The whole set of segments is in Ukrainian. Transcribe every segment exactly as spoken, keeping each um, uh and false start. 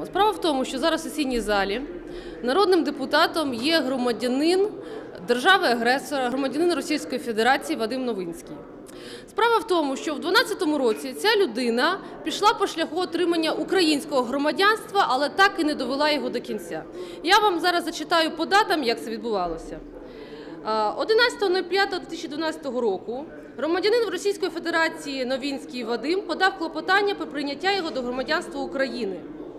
розповідаємо? Справа в тому, що зараз у сесійній залі народним депутатом є громадянин держави-агресора, громадянин Російської Федерації Вадим Новинський. Справа в тому, що в дві тисячі дванадцятому році ця людина пішла по шляху отримання українського громадянства, але так і не довела його до кінця. Я вам зараз зачитаю по датам, як це відбувалося. одинадцятого п'ятого дві тисячі дванадцятого року громадянин Російської Федерації Новинський Вадим подав клопотання про прийняття його до громадянства України.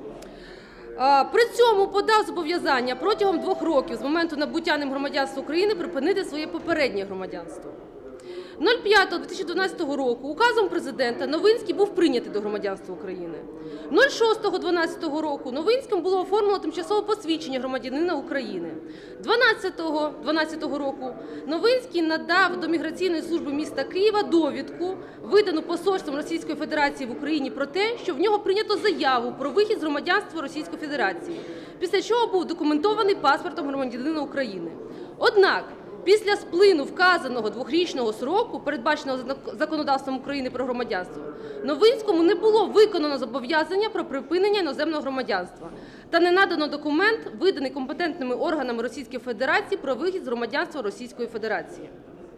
При цьому подав зобов'язання протягом двох років з моменту набуття ним громадянства України припинити своє попереднє громадянство. п'ятого дві тисячі дванадцятого року указом президента Новинський був прийнятий до громадянства України. шостого дванадцятого року Новинським було оформлено тимчасове посвідчення громадянина України. дванадцятого дванадцятого року Новинський надав до Міграційної служби міста Києва довідку, видану посольством Російської Федерації в Україні, про те, що в нього прийнято заяву про вихід з громадянства Російської Федерації, після чого був документований паспортом громадянина України. Однак, після сплину вказаного двохрічного строку, передбаченого законодавством України про громадянство, Новинському не було виконано зобов'язання про припинення іноземного громадянства та не надано документ, виданий компетентними органами Російської Федерації про вихід з громадянства Російської Федерації.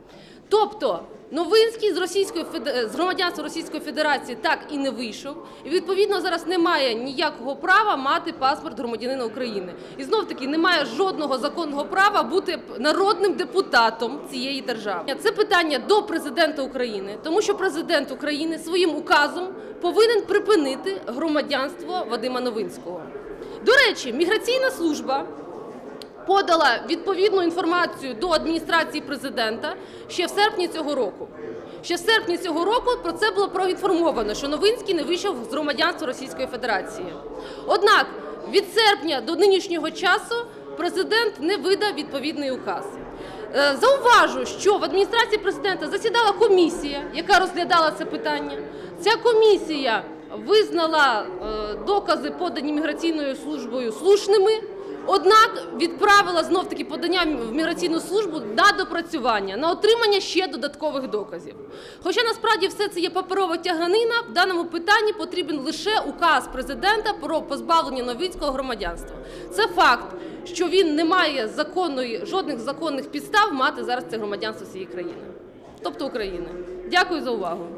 Тобто Новинський з, Російської, з громадянства Російської Федерації так і не вийшов, і відповідно зараз не має ніякого права мати паспорт громадянина України. І знов-таки немає жодного законного права бути народним депутатом цієї держави. Це питання до президента України, тому що президент України своїм указом повинен припинити громадянство Вадима Новинського. До речі, Міграційна служба подала відповідну інформацію до адміністрації президента ще в серпні цього року. Ще в серпні цього року про це було проінформовано, що Новинський не вийшов з громадянства Російської Федерації. Однак від серпня до нинішнього часу президент не видав відповідний указ. Зауважу, що в адміністрації президента засідала комісія, яка розглядала це питання. Ця комісія визнала докази, подані Міграційною службою, слушними. Однак відправила знов-таки подання в Міграційну службу на допрацювання, на отримання ще додаткових доказів. Хоча насправді все це є паперова тяганина, в даному питанні потрібен лише указ президента про позбавлення Новинського громадянства. Це факт, що він не має законної, жодних законних підстав мати зараз це громадянство цієї країни, тобто України. Дякую за увагу.